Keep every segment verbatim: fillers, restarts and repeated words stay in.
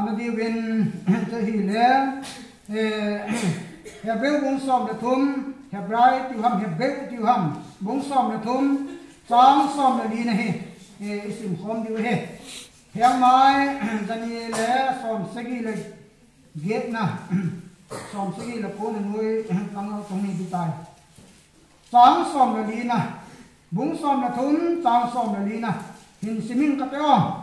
nó đi bên cho hi lẽ hẹp béo bông xòm là thum hẹp rai tiêu hầm hẹp béo tiêu hầm bông xòm là thum trắng xòm là đi này sim khom đi về hẹp mai cho đi lẽ xòm sẽ ghi là ghét na xòm sẽ ghi là cô là nuôi tăng trong này đi tài trắng xòm là đi na bông xòm là thum trắng xòm là đi na hình simin cắt eo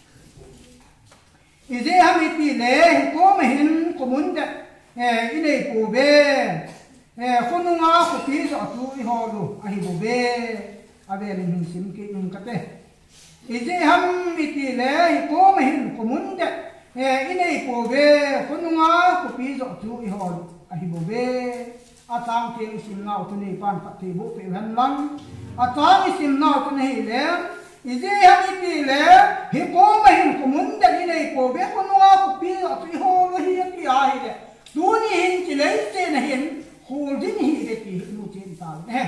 izi ham iti le ko mahin komun de eh ine ko be eh khununga ko pi zo tu i holu ahi bo be ave min sim ki nun kate izi ham iti le ko mahin komun de eh ine ko be khununga ko pi zo tu i holu ahi bo be atang ke sim na tu ni pan pa ti bo pe han lang atang sim na tu ni le izi ham iti le hi ko mahin komun de ine ko be khununga ko pi zo tu i holu hi ti ai de tu ni hin ti le te na hin holding hi de ti lu chen ta ne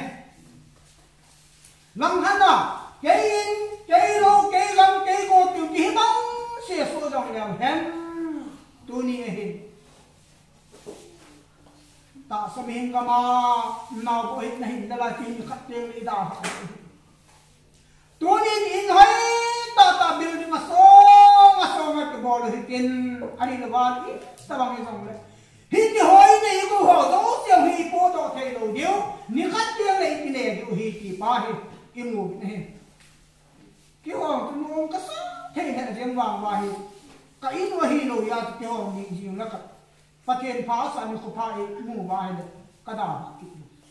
lam hana ke in ke lo ke lam ke ko tu ti bang se so dong yang hen tu ni hin ta samin kama na ko hin na hin dala tin khat te li da tunin in hai ta ta building aso aso ma to bol hikin ani lawal i tabang i song le hi ti hoi nei ko ho do siang hi po do thei lo diu ni khat tiang nei ti ne diu hi ti pa hi ki mu ne ki ho tu nu ka sa thei ne jeng wang wa hi ka in wa hi lo ya ti ho ni ji na ka patien pha sa ni ko pha i mu wa hi ka da ki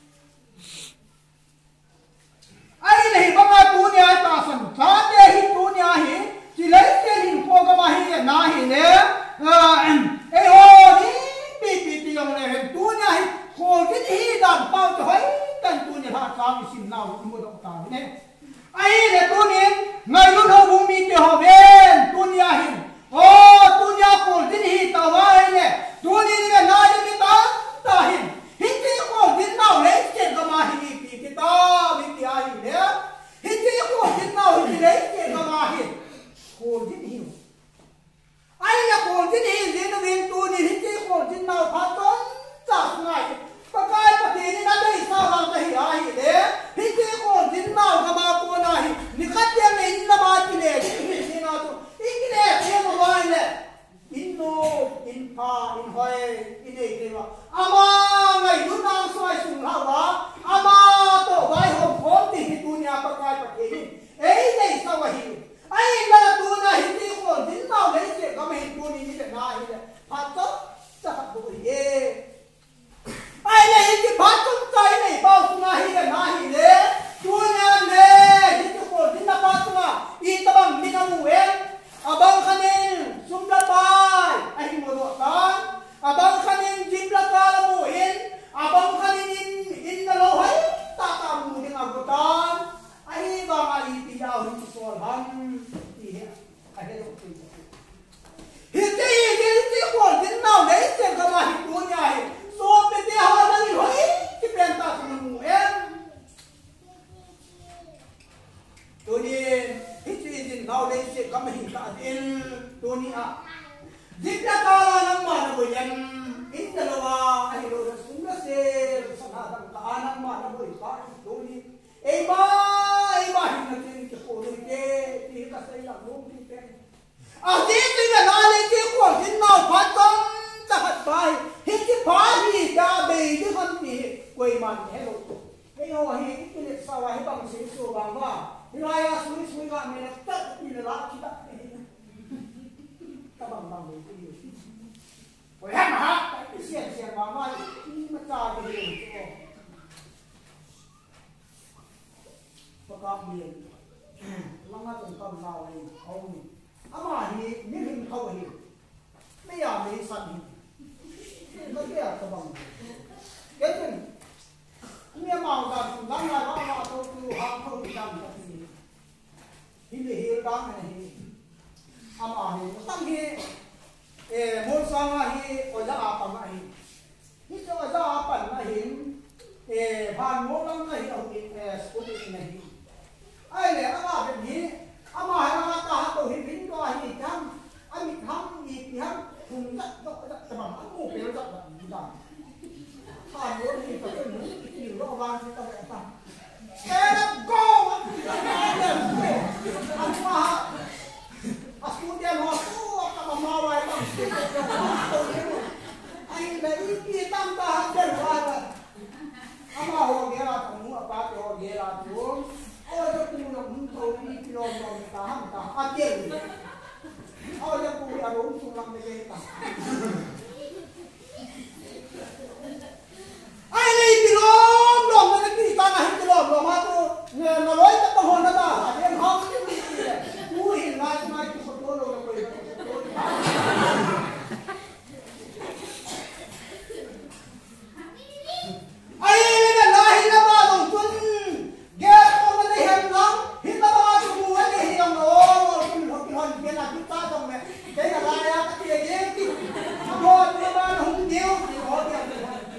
ai nei banga tu nya ta san tha te hi tu nya hi chi lai te hin ko ga ma hi na hi le e ho ni pi pi ti yong le hen tu nya hi ko ki hi dan pau to hai tan tu nya ha sa mi sim nau mu do ta ne ai le tu ni ngai lu ho bung mi te ho ben tu nya hi o tu nya ko din hi ta wa hi le tu ni ni na ni mi ta ta hi hi ti ko din nau le che ga ma hi pi ki ta mi ti ai le hi ti ko din nau hi le che ga ma hi ko din hi ai là ko din hi din win tu ni hi ti ko din nau pha ton cha ngai pa kai pa ti ni na dei sa lang ta hi ai le hi ti ko din nau ga ma ko na hi ni khat te ne in na ma ti le hi ni na tu i ki le te mo wa le in no in pa in hoi in ei te wa ama ngai du nang soi sung ha wa ama to vai hom phom ti hi tu nya pa kai pa ti ni ei dei sa wa hi ai la tu na hi ti ko din nau le che ga me tu ni ni le na hi le pa to sa ha bu ye ai le hi ti pa tum chai nei bao tu na hi le na hi le tu nya le hi ti ko din na pa tu na i ta bang mi na mu en abang khanin sum la pai ai mo do tan abang khanin jim la ka la mu in abang khanin in in na lo hai ta ta mu ni ngam ko tan ai ba ma li ti ya hu so han ti he ai he do ti hi ti hi ti ko din na le se ka ma hi tu nya hi so pe te ha na ni hoi ti pen ta su mu en tu ni hi ti din na le se ka ma hi ta in tu ni a jipla ka nang ma na bo yan in ta lo wa ai lo sum la se sa na dang ka nang ma na bo ka tu ni ei ba ei ba hi na tin ki ko ni ke ti ka sai la lu ti pe a ti ti na na le ki ko tin na pa ton ta hat bai hi ki pa hi da be di han ti koi man he lo ei ho hi ki le sa wa hi bang se so bang wa ni la ya su su ga me na ta ti na la ki ta ta bang bang ni ti oi ha ma ti xian xian bang wa ni ma ta ki leก็ก็มีลังงาตรงต้นเราเองเขานี่อามาฮีนี่หินเขาเองไม่อยากมีสัตว์หินก็แค่ตะบังเกิดขึ้นเมื่อมากันลังงาก็มาตัวคือหางเขาที่ดำแบบนี้หินหินดำอะไรหินอามาฮีตั้งฮีเอ่อมูลสังฮีโอจะอาปังอะไรหินจะโอจะอาปังอะไรหินเอ่อผ่านมูลลังอะไรหินเอาหินเอ่อสกุลหินอะไรหินไอ้เนี่ยอามาเป็นนี้อามาให้อามาตาตัวหินหินตัวหินทั้งไอ้มีทั้งอีกทั้ง别找的，你知道？差不多你这个人有老板是干啥？哎，那高啊，哎呀，啊妈，啊兄弟们，我干嘛嘛玩意？哎，那一笔当当真完了。阿妈我给他同我爸给我给他做，我就顾着唔做呢，就做打喊打阿爹。哦，要不要龙出浪的给打？哎，你比龙龙那个地方啊，很多龙嘛都，那那来得不好那个，连行都没得，不会来来就不多了，会不多。哎，那来那嘛龙尊，给我们的很狼，很多嘛都不会的很狼哦，尊好比好你别拿去打中嘞，这个来呀，这个也的，我这嘛红牛，我这个。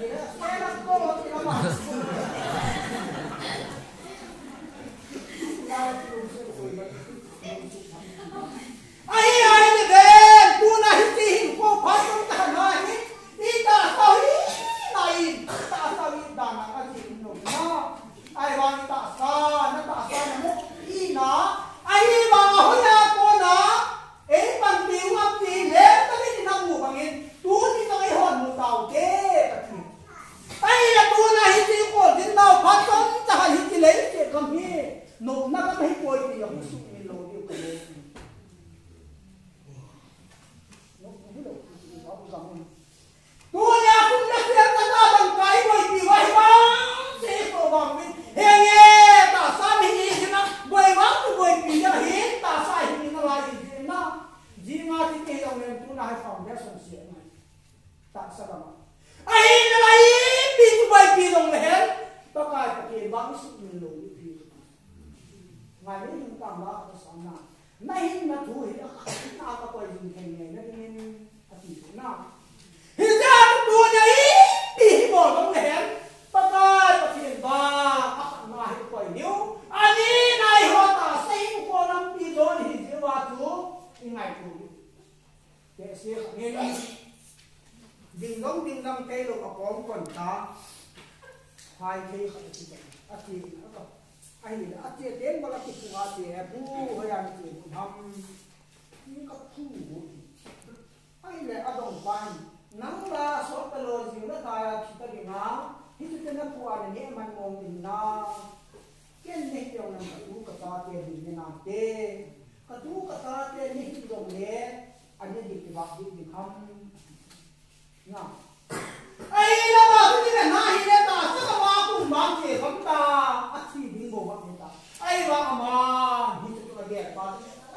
哎呀，你别，不那是真我怕中他那你，你打扫一那一打扫一打那个真弄那，哎往你打扫，那打扫那么一拿，哎往好呀过拿，哎帮别往别来，那边你那木帮人，多你那个好木刀的。哎呀，多那一只火真到怕中，这还一只雷这个咩？弄那个没过去要数你弄就可以。多呀，公家现在大帮改过去外邦，这个王民，哎呀，大三民一天呐，外邦就过去呀，现大三民那来一天呐，今嘛今天要人多那还放点松懈呢，大啥个嘛？哎，那来一笔就过去弄了很，大概这个王是民弄一批。ngày ấy chúng ta đã có sáng nào nay là thu hết ta có quay dùng thành này nó nên chỉ thế nào thì ra đùa này thì bỏ trong nền ta coi có tiền và các bạn mà hết quay nhiêu anh đi này họ ta sinh qua năm đi rồi thì sẽ vào chú ngày thu để xem nghe đình đóng đình đóng cây đồ có còn ta hai cây không chỉ là chỉ nó có ai là anh chị đến mà là cái phụ anh chị bu hay là chị làm những cái phụ ai là anh đồng quan nắng là số cái lối gì nó thay chỉ cái gì nào thì cái nó phụ anh nhẹ mình mong mình na cái này kiểu là cái tu cái ta tiền gì nên làm thế cái tu cái ta tiền này thì đồng lệ anh ấy đi cái bạc đi đi không nha ai là bảo cái này na hi là ta sao mà mà cũng mang gì không ta anh chị đi bộ bạc người ta ai mà mà hi cho cái đẹp ba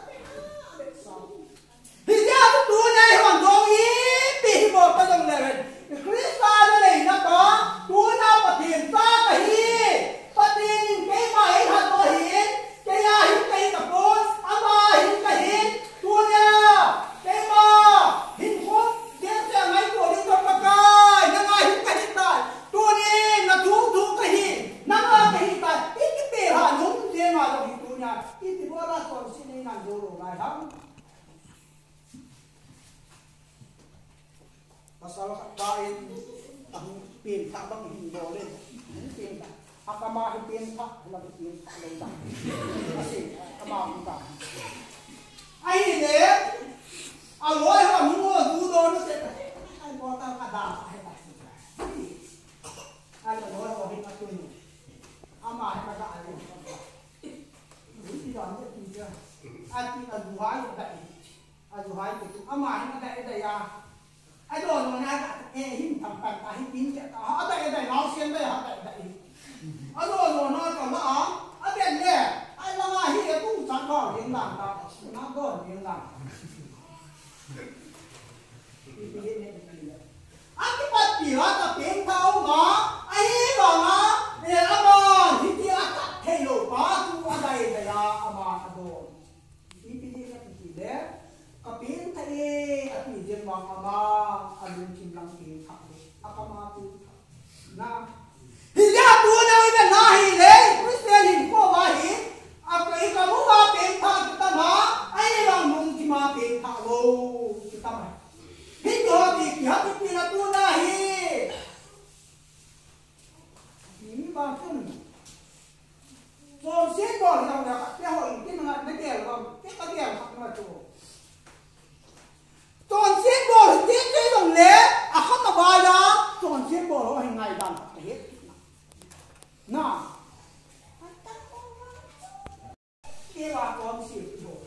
thì ra cái tu này hoàn toàn ý bị bộ cái đồng này Krista nó này nó có tu nào mà tiền ta cái hi cái tiền cái bài thật tôi hiến cái nhà hiến cái tập bốn anh ba hiến cái hiến tu nha cái mà hiến khốn cái xe máy của đi trong cái cái nó ngay hiến cái hiến tại tu đi nó tu tu cái hiến nó cái hiến tại ít cái bề hà đúng tiền mà trong hiến tu nha ít thì bữa ra còn xin đi làm đồ đồ này không masalah kain ang pinta bang hindole pinta akama pinta na pinta lang kasi amang ta ai ne aloi ha mu du do no se ai mo ta ka da ai ta ai lo ho ho hin tu ama ha ka ai ni ti don ne ti ja ai ti a du hai da a du hai ti ama ha da da ya ai đồ nó ngay cả em hình thằng thằng ta hình kín cái đó ở đây đây nó xiên đây ở đây đây ở đồ nó còn nó ở bên này ai là ai hiện cũng chẳng có tiếng làm ta nó có tiếng làm anh cái bát bì nó tập tiếng thâu nó ai bảo nó để nó bò thì kia cắt thay lỗ quá tu ở đây đây là mà đồ ý cái gì cái gì đấy kapin thay at medium mga ama alun kimlang kita akama kita na hiya tu na ina nahi le Christian hin ko ba hi akai ka mo ba pen tha kita ma ai lang mong ki ma pen tha lo kita ma hin do ti ki ha ti na tu đàn hết na kia bà con xịt rồi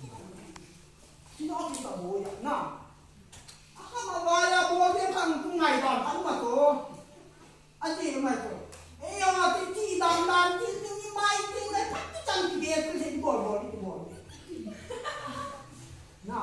nó chỉ tao bồi na mà vài là bồi thêm thằng ngày toàn thắng mà cô anh chị mà cô ê à thì chị đàn đàn chị như mai chị lại thắt cái chân chị kia cứ thấy bồi bồi đi bồi na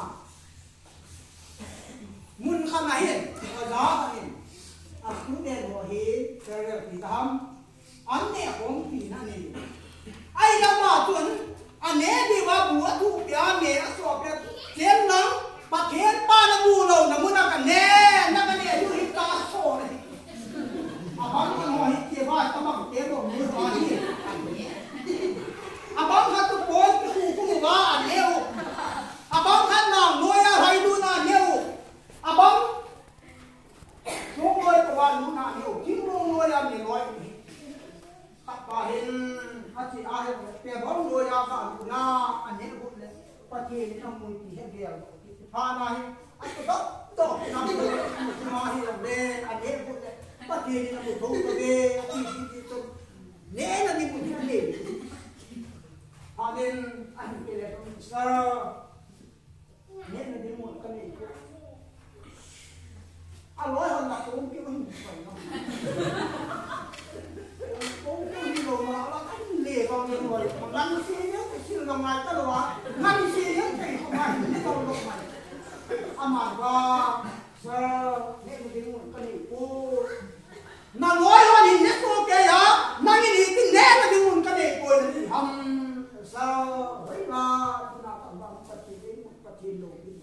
muốn khăn này hiện ở đó hiện à cứ đèn hồ hí rồi rồi thì tắm anh nè cũng thì nó này ai đã mà chuẩn anh nè đi vào búa thu bia nè sọp bia chén nắng bạc chén ba nó bù đầu nó muốn làm cả nè nó cái nè chú hít ta sổ này à bắn con hỏi hít kia vai tao bằng chén rồi muốn nói gì à bắn khát tụi bố cái khu khu ba anh nè à bắn khát nào nuôi à hay nuôi nào nè à bắn nuôi của bạn nuôi nào nè chính nuôi nuôi làm gì nuôi bà hiện hạt chị ai bè bóng nuôi ra cả na anh ấy cũng là bà chị nó mùi thì hết điều pha này anh có tốt tốt nó đi mà hi làm lên anh ấy cũng là bà chị nó mùi thú cái ghê chị chị chị nè là đi mùi cái gì pha nên anh kia là không sao nè là đi mùi cái này anh nói hơn là cũng kêu anh phải không cũng đi rồi mà nó anh lìa con đi rồi mà ngăn xe nhớ cái chuyện lòng này ta đâu á ngăn xe nhớ cái không ai biết đâu đâu mày à mà ra sao nên một tiếng một cái này cô mà nói hơn thì nhất cô kể đó năng cái gì cái nét là tiếng một cái này cô là gì hầm sao vậy mà chúng ta cảm bằng vật gì đấy một vật gì đồ gì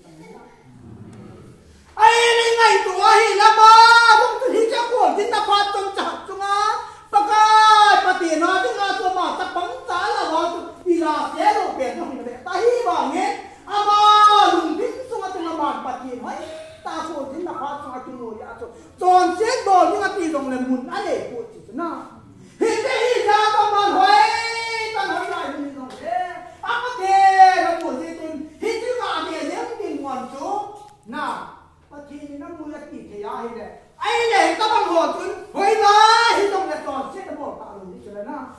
ai này ngày tuổi là ba không thể đi chắc của chúng ta phát trong chặt chúng á bác ơi bà tiền nó chúng ta tôi mà ta bắn giá là vào vì là thế đồ biển nó mình để ta hy vọng nhé à mà đừng tính xong chúng ta bàn bà tiền ấy ta số chúng ta phát cho chúng tôi đã cho tròn chết đồ nhưng mà tiền đồng là muốn ăn để của chỉ chúng ta hiện thế hiện ra ta bàn hỏi ta nói lại mình rồi thế à có thể là của gì tôi hiện chứ cả tiền nếu tiền nguồn chú nào bà tiền nó mua là tỷ thế ai đấy ai để ta bằng hồ chứ hồi đó thì trong là tròn chết nó bỏ tạo được như thế nào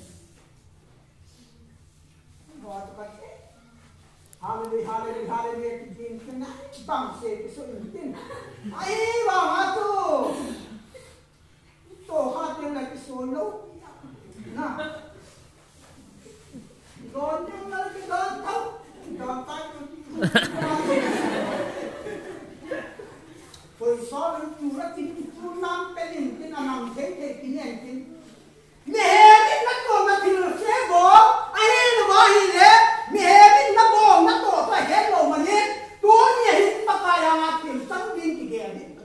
rồi các bạn hallelujah hallelujah hallelujah cái gì cái này bằng xe cái số lượng tiền ai bảo hả tu tổ hai tiền là cái số lâu nào rồi nhưng mà cái đó thâu rồi tay rồi sau đó chú đã tin chú năm cái gì cái nào nằm thế thế cái này cái mẹ mình bắt con nó thì sẽ bố ai nó bảo gì đấy mẹ mình nó bố nó tổ phải hết rồi mà đi tôi nhìn bắt tay hàng tiền trắng viên cái ghẻ đi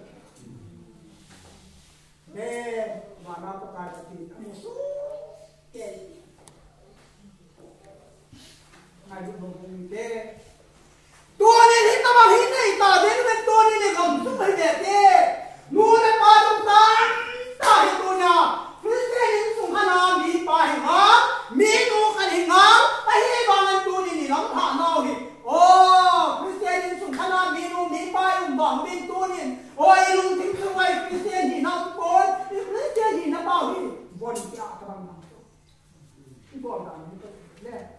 nè mà nó bắt tay cái tiền nó số cái này được một mình thế tôi đi thì tao bảo hít này tao đến bên tôi đi để gầm giúp hơi đẹp đi mua lên ba trong ta ta thì tôi nào cứ thế đến xuống hà nam đi bài hả mi tu cái gì hả ta hi bằng anh tôi đi đi lắm thả nào thì ô cứ thế đến xuống hà nam mi tu mi bài um bằng mi tôi đi ôi lùng thích cứ vậy cứ thế thì nó bồi cứ thế thì nó bảo đi buồn chả các bạn nào buồn cả như thế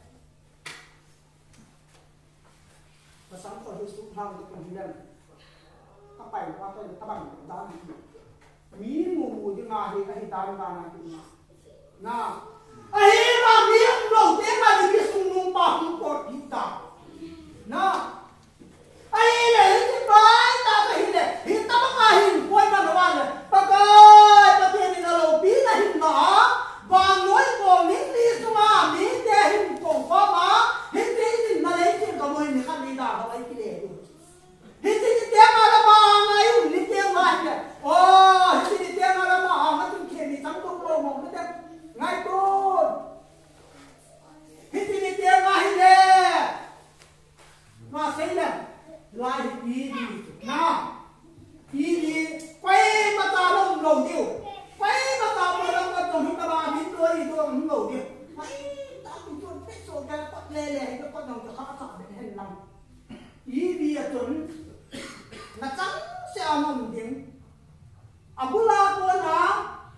và sáng tối thì xuống thang thì còn đi lên các bạn qua tôi các bạn đã mí mù mù như nào thì cái ta là nào thì nào ấy mà mí đầu tiên là đi xuống nung bằng cột đi ta nào ấy để cái bài ta cái để hiện ta bắt ai hình quay mà nó ăn này bác ơi bác kia thì là lầu bí là hình nó và nói của miếng đi xuống mà miếng để hình cổ có má hình tí thì nó lấy chuyện của mình khăn đi đào lấy cái để hình tí thì tiếng mà nó mà ngay hình tí tiếng mà này ô hình tí thì tiếng mà nó mà nó từng khen thì trắng tung đồ mộng nó đẹp ngay tốt hình tí thì tiếng mà hình nè mà xây lên lại hình tí gì nào tí gì quay mà ta lông lồng tiêu quay mà ta mà lông mà tổng hình ta bà biến đôi thì tôi không lồng tiêu ta cũng tôi biết rồi cái bắt lê lê cái bắt đầu cho khá sợ để hình lòng ý vì chuẩn là chắc sẽ mong tiếng à bố la cô nó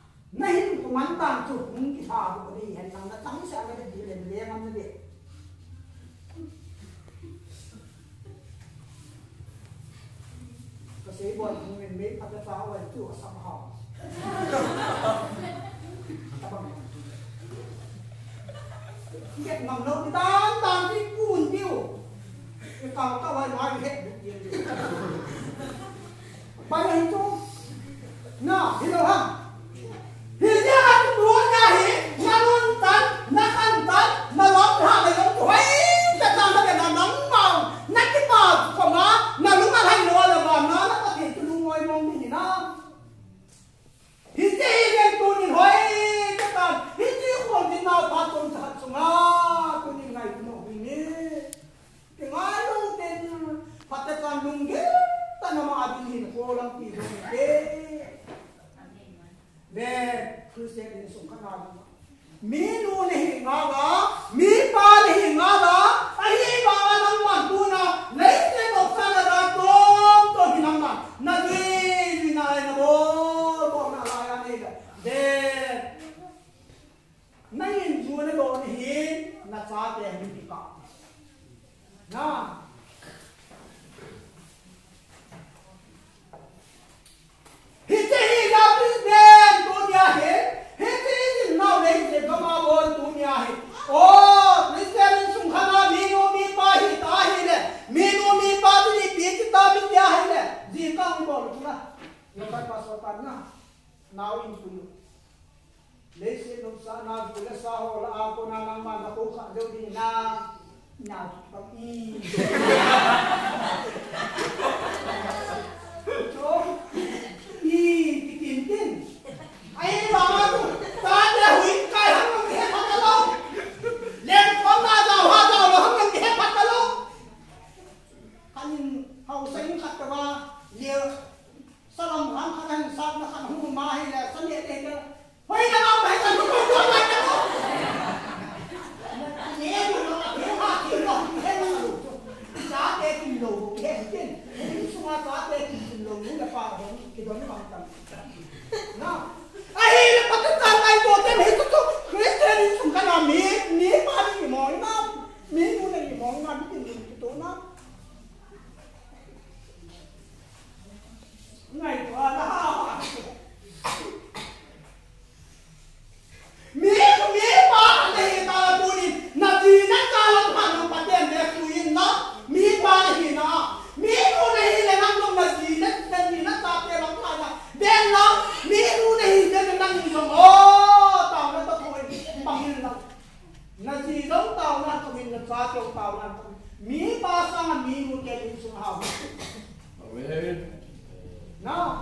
hào hiện ngầm đâu thì tan tan cái cuốn tiêu cái cầu tao hay nói hết bao nhiêu chỗ nào thì đâu hả thì ra ăn đũa nhà thì nhà luôn tan nhà ăn tan mà lót hạ lại lót quay cái tan nó để nó nóng vào nát cái bờ của nó mà lúc mà thành nó là vào nó nó có thể cho nó ngồi mong thì nó thì chỉ nên tôi nhìn hỏi cái tan thì chỉ không thì nào phát công thật xong nó tôi nhìn ngày nó vì nè cái ngái luôn tên phát cái tan lung ghé ta nó mà đi nhìn cô lắm thì rồi ghé nè cứ xem đến sung khát nào mi nu này ngó đó mi ba này ngó đó ai đi ba năm mòn tu nào lấy cái một sang là đó tôm tôm thì năm mòn na đi đi này na bố bố na lại anh ấy để nay nhìn chú này đồ này hiền na cha tiền mình đi cọ na hít đi ra đi đen tu nhà hiền hít đi nào lấy để có mà bố tu nhà hiền ô lấy xe lên sung khana mi nu mi ba hi ta hi le mi nu mi ba thì biết ta biết nhà hi le gì cả không bỏ được na nó phải pass vào na nào in tu lấy xe lúc sa na tu le sa ho la a ko na na ma na ko kha jo đi na na pa i cho i tin tin ai mà ta để hủy cái hắn không hết phát đâu lên phóng ra giàu hoa giàu là không cần hết phát đâu anh hậu sinh khát cái ba liều sao làm hắn khát anh sao nó khát hung ma hay là sân địa đây cơ hay là ông phải cần không có lại đâu nhé của nó là thế hoa thì nó hết nó đủ giá tê kim đồ hết tiền những số hoa giá tê kim đồ những cái pha đó cái đó nó bằng tầm nào ai là bắt cái tay này của tên hết chút Christian đi xuống cái nào mía mía ba đi mỏi nó mía mua này mỏi nó biết tiền cái tố nó ngày qua đó mía mía ba này ta tu đi nạp gì nãy ta làm hàng làm bát đèn để tu yên nó mía ba thì nó mía mua này là năng lượng là gì nãy nãy gì nãy ta để làm hàng là đèn nó mía mua này để năng lượng ô tao nó tao thôi bằng như là là gì giống tao nó tao mình là sao cho tao nó mía ba sang mía mua cái gì xuống hào nó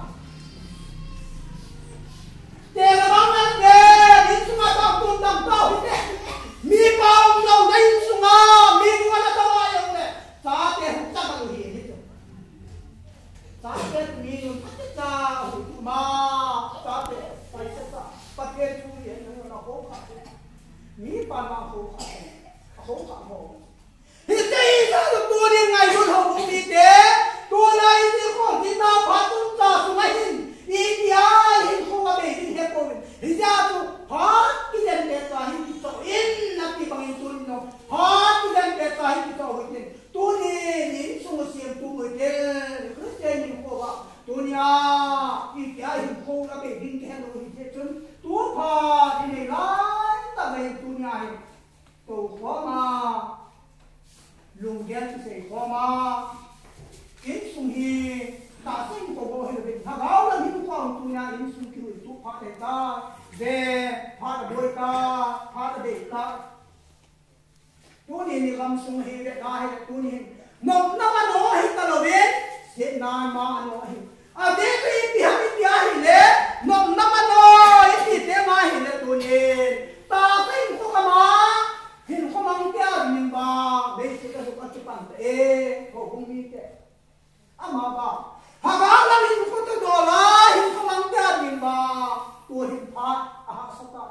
để là bóng ăn để đi xuống tao cùng tao tao mi bao lâu đây xuống à mi mua là tao ai ông này giá tiền không chắc bao nhiêu hết rồi giá tiền mi mua tất cả mà giá tiền phải tất cả bắt tiền chú ý nó nó khổ khát mi bao mà khổ khát khổ khát khổ thì đây là tôi đi ngày luôn hậu cũng đi thế tôi này thì không thì nào phát tung ra xuống này đi đi ai hình không có bị đi hết rồi thì ra tôi phát cái dân để cho hình thì cho in là cái bằng tôi nó phát cái dân để cho hình thì cho hình tôi đi đi xuống xem tôi mới thế cứ xem những cô bảo tôi nhà đi cái hình không có bị đi hết rồi thì chân tôi phát đi này lại ta về tôi nhà tôi có mà lùng đen sẽ có mà ít sung hi ta sinh của bộ hình định thằng áo là những con tu nhà những sung kêu tu phát để ta về phát đôi ta phát để ta tu ni làm sung hi để ta hay tu ni nộp năm anh nói ta lo biết hiện nay mà anh nói à thế thì thì hắn thì ai lệ nộp năm anh nói thì thế mà hiện là tu ni ta sinh của mà hiện không mang theo mình ba bây giờ là một cái bản thể của công ty thế à mà ba hàng ngày là mình có thể đồ lại hiện không mang theo mình ba tôi hiện phát à sao ta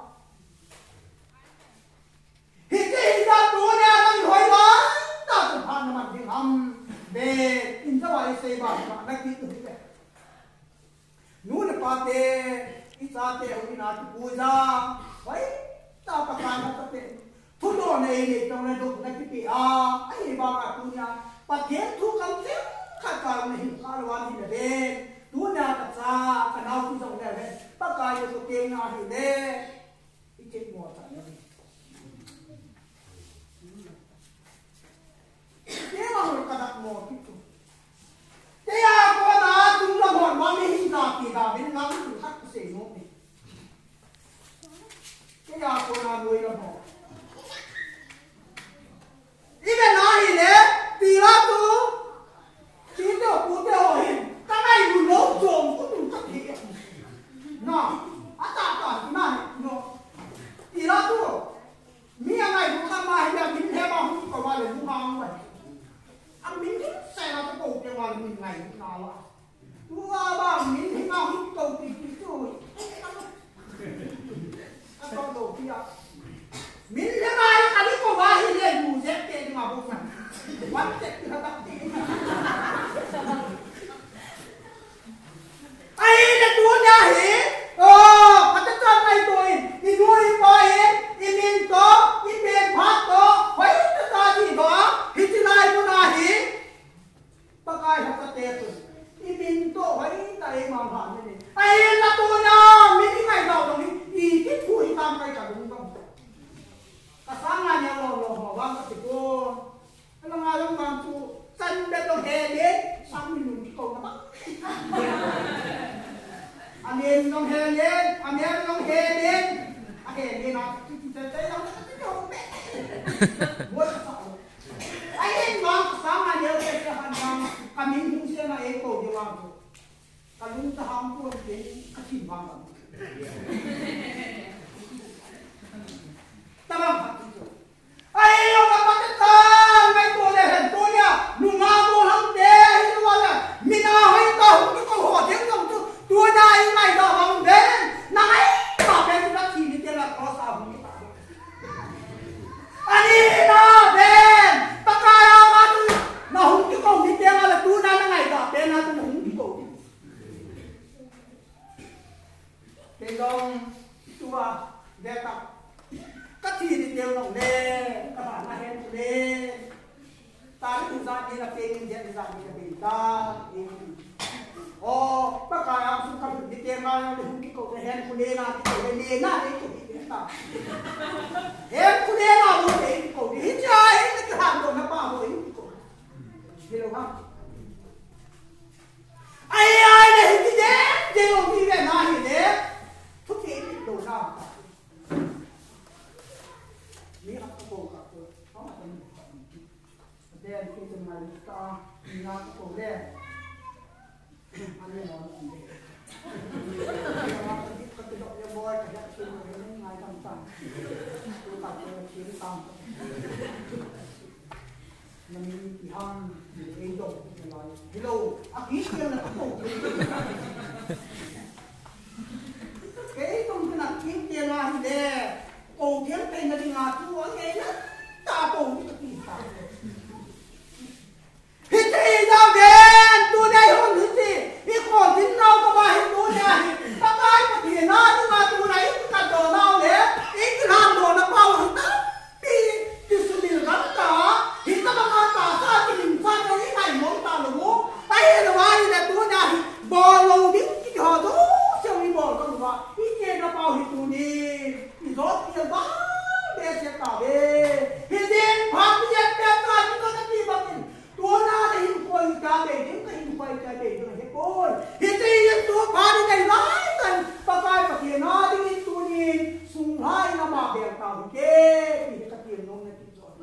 hiện cái ra tôi nè đang hỏi đó ta cũng phản mà mình làm về in ra ngoài xây bàn mà nó kỹ được thế nụ là ba thế ít ra thế ông nào thì vui ra vậy ta phải làm nó thế thu đồ này thì trong này đồ này cái à anh ba cả tu nhà và thế thu cầm thế khát cả này khát là hoàn thì là thế tu nhà cả cha cả nào cũng giống này đấy tất cả những cái tiền nào thì đấy ít chết mua chẳng nữa thế mà hồi cả đặt mua cái chỗ thế à cô nào chúng là hồi mà mình hình ra thì là bên nắng thì thắt cái gì không thế à cô nào nuôi là bỏ ý bên nào thì đấy thì là tu chỉ được cụ thể hỏi cái này đủ lớn trộm cũng đủ thật thiệt nào à ta cả cái này nó thì là tu mi ngày cũng tham mai là mình theo bao nhiêu còn bao giờ cũng mang vậy anh mình thích xe là cái cổ cái vào mình ngày cũng nào à tu à ba mình thì nào cũng cầu thì thì rồi anh con đầu kia mình thế này anh đi có ba thì lên đủ dép tiền mà bụng này quán chết thì nó tắt tiền ai là tu nhà hỉ ờ bắt chân này tôi đi nuôi bò hỉ đi miền có đi miền phát có phải tất cả gì đó thì chỉ này tu nhà hỉ tất cả hết tất cả rồi đi miền có phải tại mà phản thế này ai là tu nhà mình đi ngày đầu rồi đi cái tuổi tam cái cả đúng không cả sáng ngày nhau rồi rồi họ vang cái cô nó ngay trong bàn tu chân bên trong hè đến sang mình dùng cái cầu nó bắt anh em trong hè đến anh em trong hè đến anh em đến nó chỉ chỉ thấy nó cái cầu bé muốn sao anh em vang sáng ngày nhau cái cái hành vang kami cũng sẽ là em cầu đi vang tu kalau kita hampir đến cái gì vang vang tamam ai ông các bạn ta ngay tôi này hình tôi nha nụ ngao tôi không để như vậy là mình nào hay tao không có hỏi tiếng không tôi tôi này ngày đó không đến này bảo em chúng ta chỉ đi tiền là có sao không biết anh đi nào đến tất cả ông anh nó không chịu cầu đi tiền là tôi này ngày đó đến là tôi không chịu cầu tiền công tôi để tập các thì thì đều nồng nề các bạn là hết nề ta cũng ra đi là tiền tiền ra đi là tiền ta ô các cái ông chúng ta đi tiền mà để không cái cầu cái hết nề là cái cầu nề na đấy cầu đi ta hết nề là một cái cầu đi hết chơi cái hàng đồ nó bao rồi hiểu không ai ai này cái gì gì không đi về nào thì đấy thúc chế đồ nào lý học các bộ các bộ có một cái đen khi từng ngày ta nhìn ra các bộ đen anh ấy nói là đen các cái đội em boy cái cái cái ngày tăng tăng tôi tập cái chiến tăng mình thì hăng thì cái độ thì nói hello à kỹ kia là các bộ cái công cái là kiếm tiền là gì đây cổ kiếm tiền là đi ngã chúa nghe nhá ta cổ cái gì ta hít thì ra về tôi đây hơn hít gì hít còn tin nào có ba hít tôi nha ta cái mà tiền na nhưng mà tôi này cả đồ nào đấy ít cái làm đồ nó bao hàng tấn đi đi sự điều gắn cả hít ta mà cả ta thì mình pha cái này muốn ta là muốn tay là ba như này tôi nha bò lâu đến cái họ đó xong đi bò con vợ ít tiền nó bao hít tôi đi thì rót tiền đó để sẽ tạo về thì tiền phát hiện đẹp cả những cái gì mà mình tua na để hình quay cả để những cái hình quay cả để được hết côi thì tiền tua phá đi này lái cần và cái phát hiện nó đi tu đi sung hai nó mà đẹp tạo cái thì cái tiền nó này thì rồi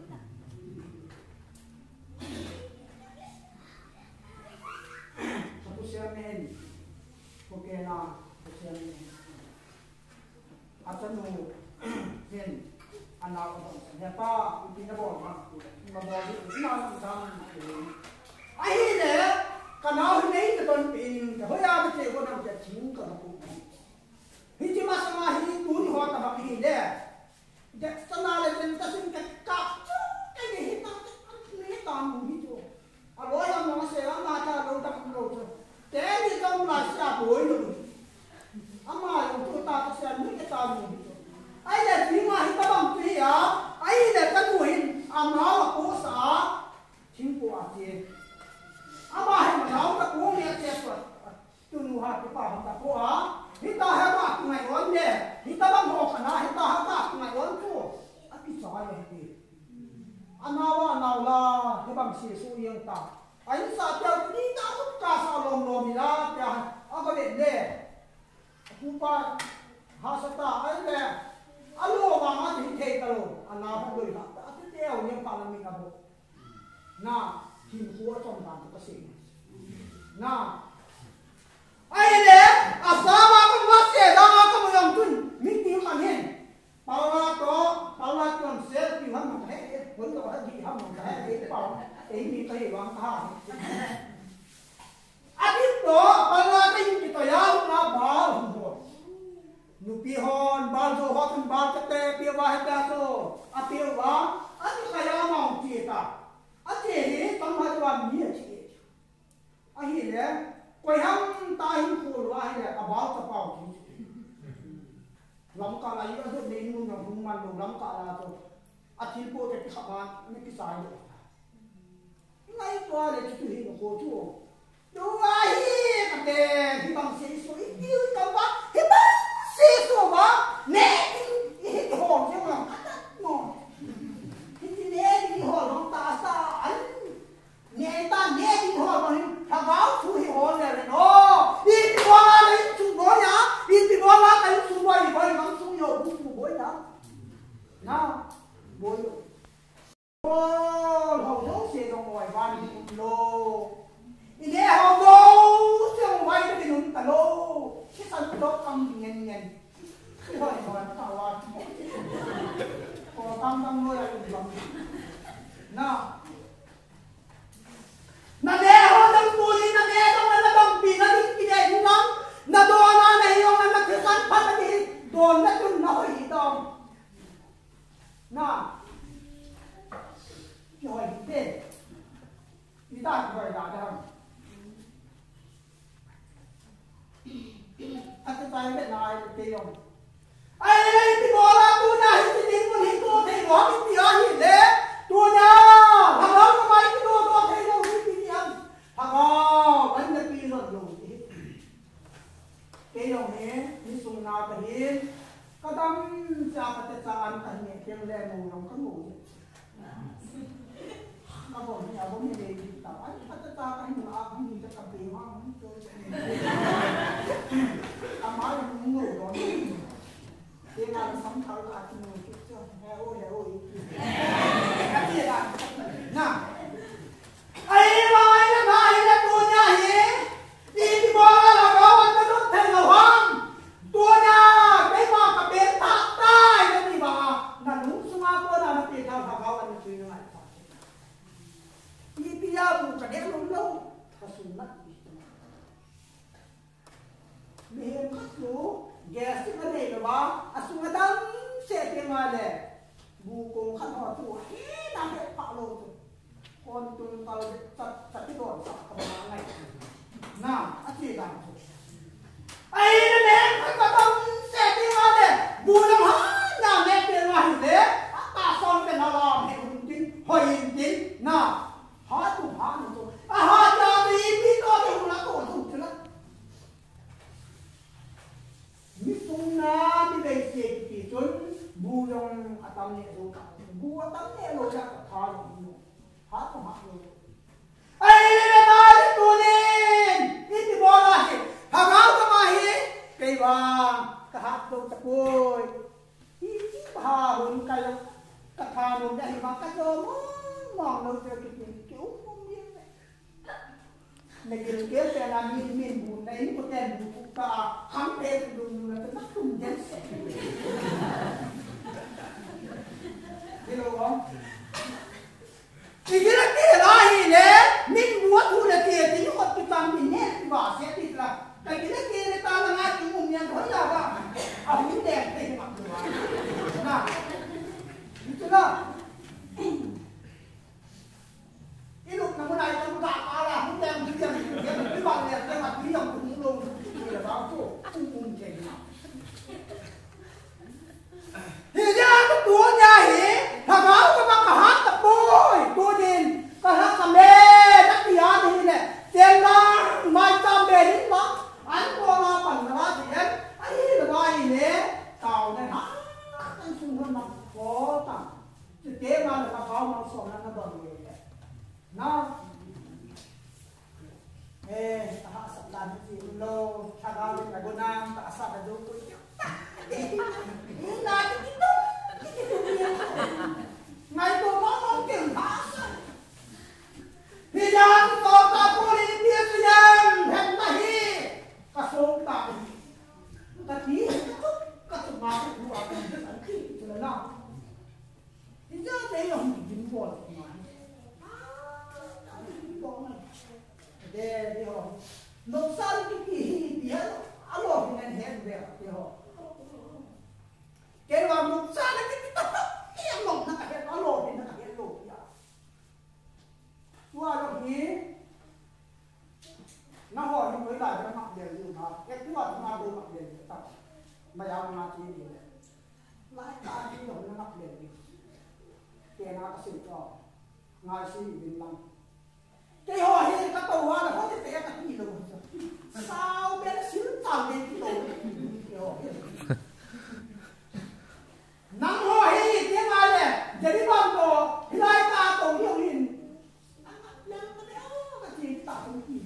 tôi xem nên ok nào tôi xem nên asan mo hen anak ko sa pa pinabol ma mabol ina sa ai ne kanao nei ta ton pin ka hoya ba te ko na ta chin ka ko hi chi ma sama hi tu ni ho ta ba hi le ja sana le ten ta sin ka ka cái gì hi ta ni ta mu hi cho a lo ya mo se la ma ta lo ta ko lo te ni tom la sa boi lo ama yung tuta ta siya ni kita mo ai là chỉ mà hita bang tu ya ai là ta nuhin ama ko sa chính của chị ama hay mà nó ta cũng nghe chết rồi tu si su yang ta ai sa tia ni ta ut ka sa lom lom ni la tia a ko le le ku pa ha sa ta ai le alo ma ma ti the ta lo ana ha doi la ta ti te au ni pa la mi ka bo na hin hu a chom ta ka se na ai le a sa ma ko ma se da ma ko mo yang tun mi ti kan hen pa la to pa la kon se ti han ma he vẫn có cái gì không cái cái phòng cái gì cái gì bằng thang anh biết đó bằng là cái gì tôi giáo là bảo nụ pi hòn bao giờ họ thằng bao cái tê pi vào hết cả rồi à pi vào anh cái giáo mong chị ta anh chị tâm hai đoàn nhiều chị anh hiểu đấy quay hâm ta hình khổ là hay là bảo cho bảo chị lắm cả là những cái đến luôn là không mang đồ lắm cả là rồi atil po ke khaban ni kisai ngai to le chu hi ko chu do ai ka te hi bang se so i tiu ka ba hi ba se so ba ne hi ho je ma no hi ti ne hi ho long ta sa an ne ta ne hi ho ba hi ha ba chu hi ho le no i ti bo la le chu bo ya i ti bo la ka chu bo i bo i bang chu yo chu bo ya na bôi ô hậu dấu xe trong ngoài van lô đi nghe hậu dấu xe trong ngoài cái đúng cả lô cái sân đó cầm nhện nhện cái hỏi hỏi nó thảo à còn tam tam nuôi là cũng bằng nào na nghe hậu dấu bôi na nghe trong nó đồng bì nó đứng cái này lắm na đồ na này ông nó cái sân phát cái gì đồ nó cứ nói gì đâu nào hỏi tên đi ta hỏi đã đâu anh sẽ tay bên này tiền không ai đây thì bỏ ra tôi này thì đến một hình tôi thấy bỏ cái tiền gì đấy tôi nha thằng đó có mấy cái tôi tôi thấy đâu cái tiền thằng đó vẫn là tiền rồi rồi cái đồng này đi xuống nào cái hiên cái tâm cha cái cha anh cái này tiếng lên mù lòng cái mù các bạn nhà bố mẹ đi tập anh phát ra cái mù áo không nhìn cho cặp tiền hoa không chơi anh nói không ngủ rồi tiếng anh sống thở lại thì ngồi chút cho nghe ôi là ôi cái gì là nào ai nói là nói là tôi nhà gì đi đi bỏ là có anh có đốt thêm là hoang tôi nhà cái mà cặp tiền thắt tay cái gì mà là đúng số mà tôi là nó tiền thao thao thao anh chơi này đi bây giờ cũng cả đêm lâu lâu thật sự mất mình mất lú gas cái vấn đề là bao à xuống cái đám xe tiền mà để bù cùng khăn họ chủ hết đang hết bạo lộ rồi con tôi tao chặt chặt cái đòn sọc vào này nào ăn gì làm rồi ai nó ném cái cái đám xe tiền mà để bù làm hết nào ném tiền mà hình thế ta son cái nào làm hệ hình chính hồi hình chính nào hỏi cũng hỏi được rồi à hỏi cho đi biết có thì cũng là tổ thủ chứ đó biết không na đi đây xe thì chuẩn bù trong à tâm nhẹ rồi cả bù à tâm nhẹ rồi cả thà rồi hỏi cũng hỏi rồi ai đi nói tôi đi ít đi bỏ lại thằng áo cái mà hi cây vàng cái hạt đâu chặt bôi ít hà hồn cây cái hà hồn đây mà cái đồ mong đâu cho cái kiểu không biết này cái kiểu cái là mình mình buồn đấy một cái buồn cũng cả khám thế thì đúng là cái mắt không dám sẽ hiểu không thì cái là kia là gì đấy mình muốn thu là kia thì những con tụi tao mình nhét vào sẽ thì là cái cái kia người ta là ngay cái vùng miền thôi là đó ở những đèn thì mặc dù nào biết chưa cái lúc nào này trong gạo ta là không đem cái tiền cái cái bằng này cái mặt quý đồng cũng luôn bây giờ báo cô không cùng chèn nào Ina kita kita dia. Ngai tu mong tiếng thả. Thì ra có ta poli dia siang hen tahi. Kasong ta. Ta ti ka tu ma ku a kan san ki tu na. Thì ra đây là một cái bộ mà. Để đi học, nông sản cái gì thì hết, alo thì nên hết về đi học. Cái mà nông sản cái cái tập cái em nông nó cả hết, alo thì nó cả hết luôn ya. Qua rồi thì nó hỏi những cái lại nó mặc đều như nào, cái thứ mà nó đều mặc đều như tập, mà ao nó chỉ gì đấy, lại cả cái nó mặc đều như, cái nào có sự cho, ngay suy nghĩ lắm. Cái hồi thì các tàu hoa là có thể té cả cái gì đâu sao bé nó xíu tàu đến cái tàu nắng hồi thì tiếng ai này jadi bom to hilai ta tàu hiệu hình cái gì tạo cái gì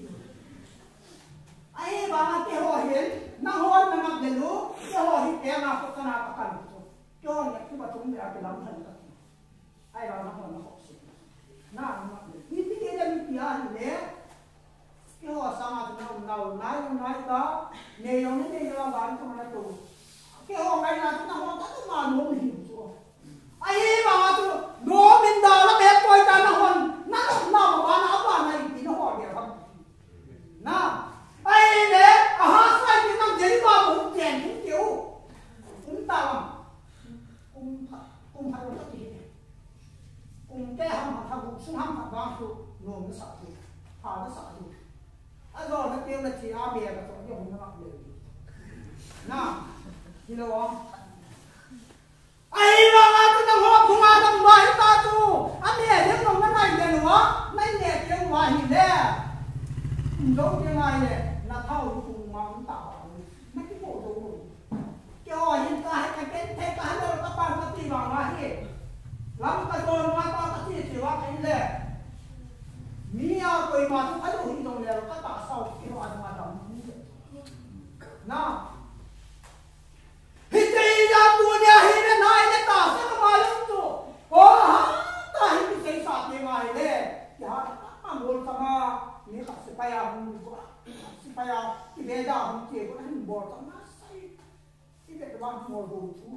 ai bà cái hồi hiện nắng hồi mà ngập đến lúc cái hồi thì té mà có cái nào có cần cho những cái mà chúng ta cái lắm thần ai đó nó còn nó học sinh nào ini dia dah mimpian ni. Kau sama tu nak nak naik naik ta, ni yang ni ni yang baru tu mana tu. Kau ngai nak tu nak orang tu mana nom ni tu. Ai bawa tu nom indah lah bek koi tanah hon. Nak nak bawa nak apa nak ini nak apa dia kan. Nah, ai ni ahas saya kita jadi bawa pun jen pun kau. Entah lah. Um um harus tak dia. Um cái ham học học xuống ham học đó tu nôm nó sợ gì, phá nó sợ gì, à rồi nó kêu là chỉ a bè là chỗ dùng nó mặc đều, nào, hiểu không? Ai mà cái thằng họ không ăn thằng ngoài ta tu, anh nè tiếng nó nó này nè nữa, này nè tiếng ngoài hình nè, giống tiếng này nè, là thâu cùng mà cũng tạo, mấy cái bộ đồ, cái hỏi hiện tại cái cái cái cái đó các bạn có gì vào ngoài gì? Lắm cái đồ mà ta ta chỉ chỉว่าcái này, mía coi mà chúng thấy được hình dung này các bạn sau cái loại mà làm như vậy, nào, hình gì ra tu nhà hình này này này ta sẽ có bao nhiêu tu, ô ha, ta hình cái gì sao thế mà này, cái ha, mà muốn sama, ni khác supaya hum, supaya cái bây giờ hum kia cũng hình bò tao mà sai, cái cái làm mồi đồ chú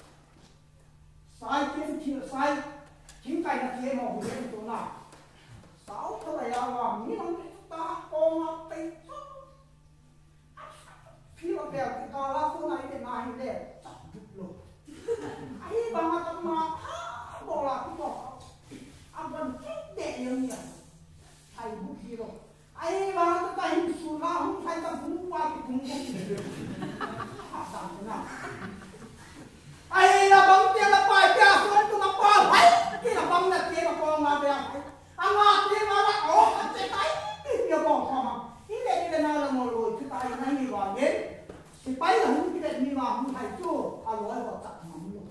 sai kiếm kiếm sai kiếm cái là kiếm một cái chỗ nào sáu cái này là làm như nó ta con nó tay khi mà bèo cái to lá phố này cái này để chặt đứt luôn ấy bằng mà tao mà bỏ là cũng bỏ anh vẫn chết để như vậy thầy bút gì rồi ấy bằng tao tay hình xuống là không phải tao cũng qua cái cũng không hạ sản thế nào ai là băng tiền là phải trả xuống tụi nó qua phải cái là băng là tiền là con mà bèo anh à tiền mà là ổ anh sẽ tay cái bỏ không cái này cái nào là một rồi cái tay này như vậy nhé thì phải là không cái này như mà không phải chú à lỗi vào chặt mắm luôn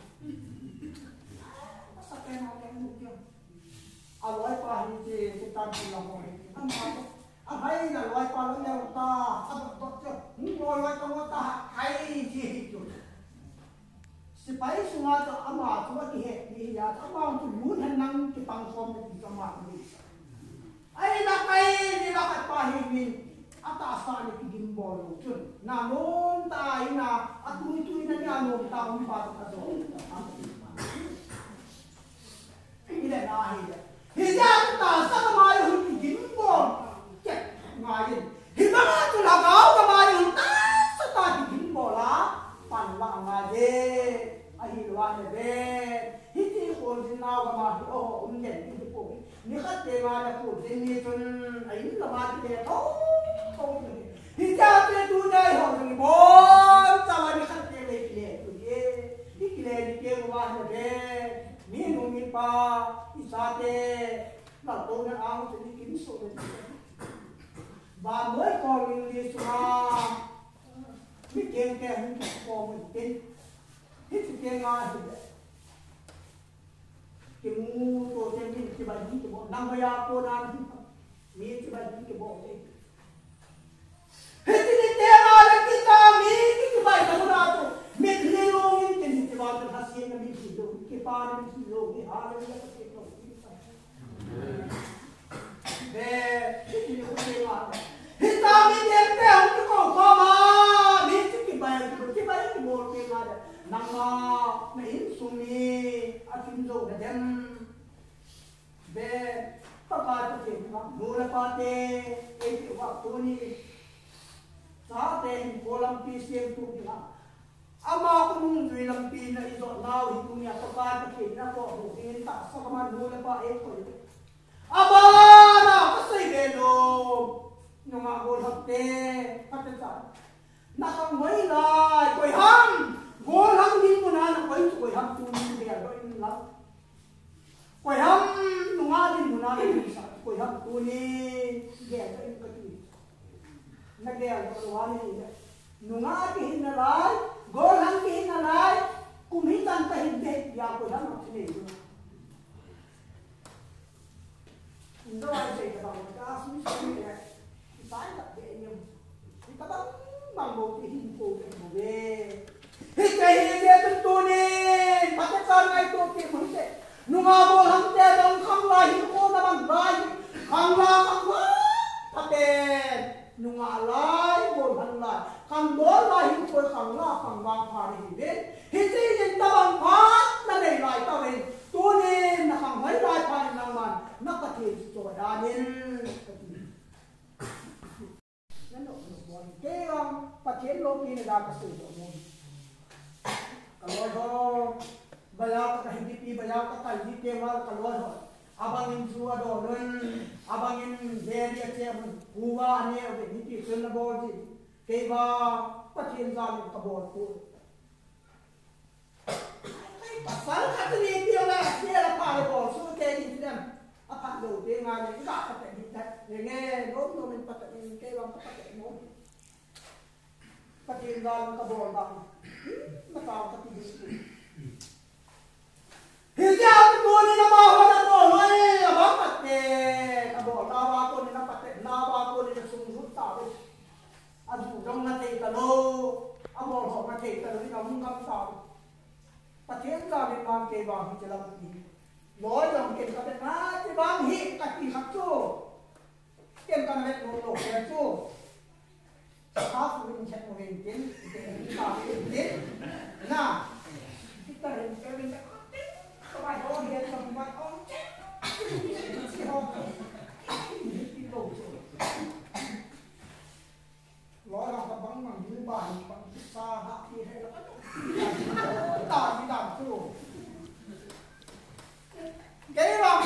sao cái nào cái mục tiêu à lỗi qua thì chỉ cái tay chỉ là một anh mà anh hay là lỗi qua nó đeo ta anh bật chưa không lỗi qua ta hay gì chứ Supaya semua tu ama tu bagi hek ni ya ama tu lun henang ki pangsom ki sama ni. Ai nak kai ni nak kai pahi ni atasan ni ki gimbol chun. Na non ta ina atu tu ina ni anom ta um pa ta so. Ila na hi ya. Hi ja ta sa ma yu ki gimbol. Cek ngai. Hi ma tu la gao ka ma yu ta sa ta ki gimbol la pan la ngai. Ahi luar deh, hiti pun jinau kama oh umjen hiti pun, ni kat dengar aku jenis pun ain lama dia tahu tahu ni, hijau tu tu dah orang ni bon, sama ni kat dia lagi tu dia, ni kile ni dia luar deh, ni nungi pa, isate, nak tahu nak ang tu ni kini so deh, bamai kau ni semua, ni keng keng kau mungkin. Hít cái ngai thì cái ngu tôi xem đi cái bài gì cái bộ năm mươi a cô đang mi cái bài gì cái bộ gì hít cái tiếng ngai là cái ta mi cái bài đó là tôi mi cái luôn Maria Silogi, hallelujah, Patiklo, Be, Chiki, Utewa, Hitami, Tempe, Utuko, Koma, Nitiki, Bayan, Kutiba, Morki, Nama, Nain, Sumi, Akinzo, the Dem, Be, Pagati, Murapate, Eight Tuni, Sate, Kolam Pisium to the Ama ko nung dulang pina ito now ito niya pagkakit na ko hugin ta sa kaman mula pa e ko aba na kasi gelo nung ako hapte patata nakamay na koy ham gol ham din mo na na koy koy ham tunin dia koy lang koy ham nung adin mo na sa koy ham tunin dia koy koy nagaya ko wani nung adin na lai gol hang kinalay kumitan ka hindi ya ko lang sinigo ndo ay say ka ka asu sini ya isay ta de niyo ita ba mango ti hinko mo be hikay hindi tuntunin patekan ay to ti mo se nung gol hang te dong khang la hin ko na bang bay khang la khang la paten nung alay gol hang la khang bol la hin ko khang la khang wang phari hi hindi din tabang phat na nei lai ta wen tunin na khang mai lai phari nang man nakati to danin nano no bon ke ram patien lo pi na ka su do mo kaloi ho baya ka hindi pi baya ka ta hindi ke wal kaloi ho abang in jua do nun abang in deri che huwa ne o ni ti sun na bo ji ke ba patien zan ka bo tu pasal ka ni ti ola se la pa bo su ke ni dem apa do te nga ni ka ka te ni ta nge no no men pa ni ke ba pa te mo patien zan ka bo ba na ka ka ti dis hindi ako tuloy na bawa na to ay abakat eh abo tawa ko ni na pate nawa ko ni sumsut tawo adu dong na te talo abo ho na te talo ni kam kam tawo patien ka ni mang ke ba hi chalam ni loi dong ke ka te na ti bang hi ka ti khap chu kem ka na le lo lo ke chu sa fu ni chet mo wen tin ti ka ti na kita ren ke wen các bạn có hiện trong các bạn con chết chết không đi đầu rồi nói là các bạn bằng như bài bằng xa hạ thì hay là tại đi làm chỗ cái làm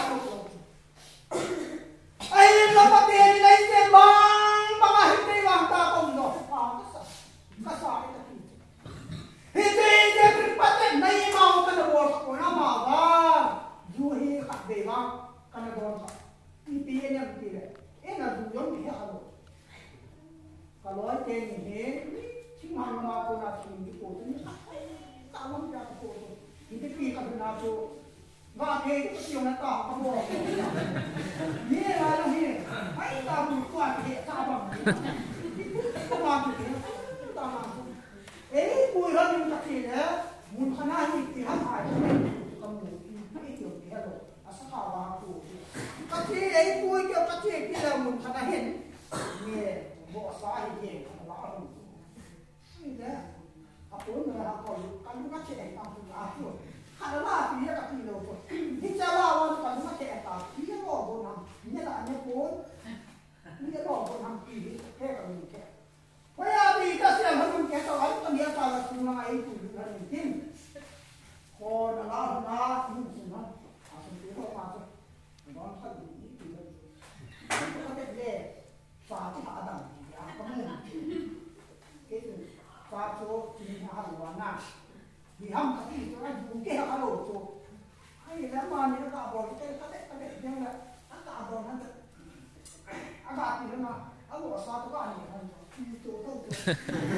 ai nó có tiền đi lấy tiền bằng bằng ai đi làm ta không rồi à cái sao cái sao cái thì thì bắt tiền này mau cái đồ của nó mà va du hi khát về va cái nó đồ sao đi đi em em đi đấy em là du giống như thế nào cái lối trên như thế chính hàng mà cô là chỉ đi cô chứ cả lắm ra cô thì cái gì cái nào cô và thế cái chuyện nó tao không bỏ như là như thế mấy tao muốn qua cái tao bằng các bạn thì tao làm ấy bùi ra những cái gì đấy muốn khana hi thì hắn phải cầm một cái kiểu kia rồi à sao họ vào tù cái gì ấy bùi kiểu cái gì kia là muốn khana hiện nghe bộ xóa thì gì là không như thế à bốn người họ còn căn cái trẻ tao cũng à tuổi hắn là thì cái gì đâu rồi thì cha là con căn cái trẻ tao thì cái bỏ vô nằm như là như bốn như cái bỏ vô nằm thì thế là mình trẻ bây giờ thì ta xem hơn mình kéo tao có nghĩa là chúng nó ấy cũng là mình tin còn là nó nó cũng không nó à chúng tôi không mà nó thật gì thì nó có cái gì phá cái hạ đẳng thì à có một cái phá chỗ thì hạ hoàn na thì hâm cái gì cho nó dùng cái hạ đồ chỗ hay là mà như nó bỏ cái cái cái cái cái như là ăn cả đồ nó ăn cả thì nó ăn bỏ sao tôi có ăn gì không chỗ đâu chỗ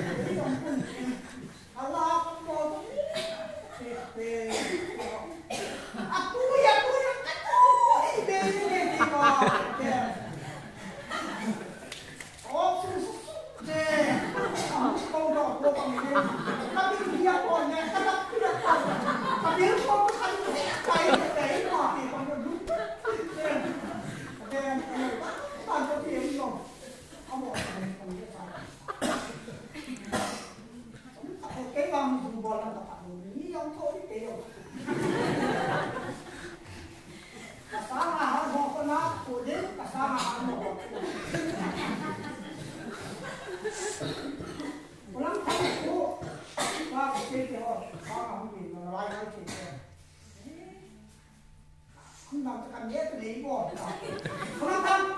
Allah không bỏ thế aku ya aku ya aku ini ini ini oh susu deh kau dah kau panggil tapi dia punya tapi dia tahu tapi kau kan cái vòng dùng bò làm tập ní ông thôi cái điều cả sáng là họ bỏ con nó của đến cả sáng là họ bỏ một lắm thằng cô qua cái chơi thì họ họ không gì mà lại lại chơi không làm cho cảm giác lấy bỏ không lắm thằng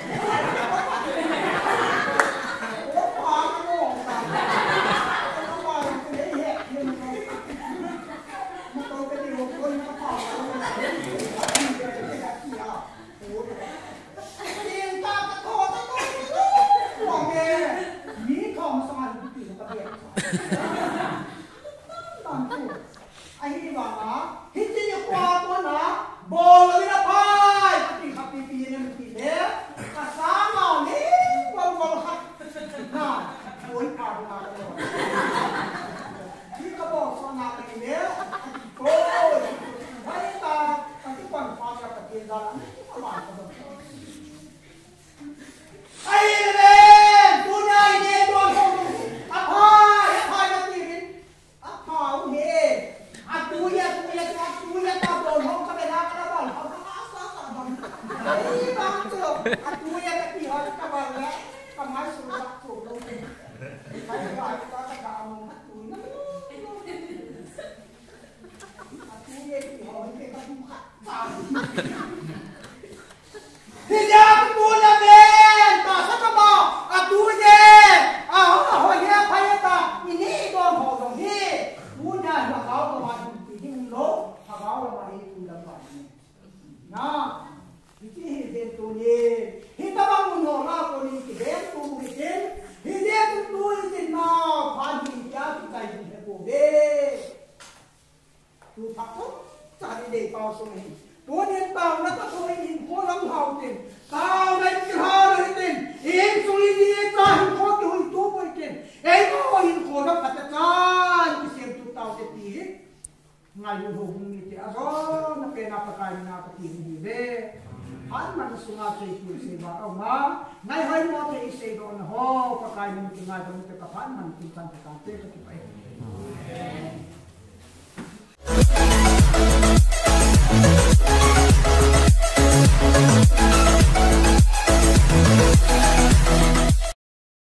anh đi vào nó hít chi nhiều qua của nó bồ lên nó phai thì khắp đi đi nên thì thế cả sáng nào ní quăng quăng khắp nào muốn vào vào rồi khi các bộ sao nào thì thế ôi thấy ta ta cái quăng quăng ra cả tiền ra lắm các bạn có được ai lên tôi nhảy đi tôi không áp hai áp hai cái gì áp hai không hề aku ya, aku ya, aku ya tak bolong sampai nak ada bal. Aku asal tak bolong. Hei bang tu, aku ya tak pihak kabar le, kamai surat surat. Kalau ada kita tak kamu aku ni. Aku ya pihak ni kita buka. Tidak aku nak ben, tak sama. Aku je, ah, oh ya payah tak. Ini dong dong ni. Punya bakal kemarin ini lo, bakal kemarin itu dapat. Nah, ini hidup tu ni. Kita bangun orang pun ini hidup tu mungkin. Hidup tu ini nah, pagi dia kita hidup boleh. Tu takut cari deh kau sungai. Tu ni tahu nak tu ini pun orang tahu tin. Tahu nak kau tin. Ini sungai dia tahu kau tu itu mungkin. Eh kau ini kau nak kata kan. Tao sẽ tí ngày hôm hôm như thế đó nó cái nào phải cái nào phải tìm gì về hắn mà nó xuống áp xây kiểu xây vào ông má ngày hai mươi thì xây đó nó ho phải cái mình cái ngày đó mình cái hắn mình tìm thành cái cái cái cái